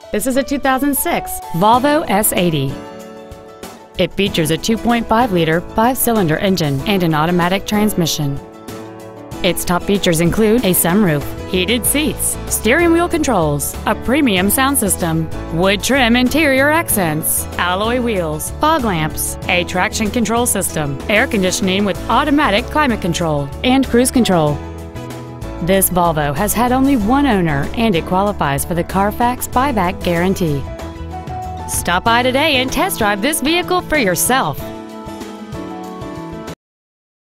This is a 2006 Volvo S80. It features a 2.5-liter 5-cylinder engine and an automatic transmission. Its top features include a sunroof, heated seats, steering wheel controls, a premium sound system, wood trim interior accents, alloy wheels, fog lamps, a traction control system, air conditioning with automatic climate control, and cruise control. This Volvo has had only one owner and it qualifies for the Carfax buyback guarantee. Stop by today and test drive this vehicle for yourself.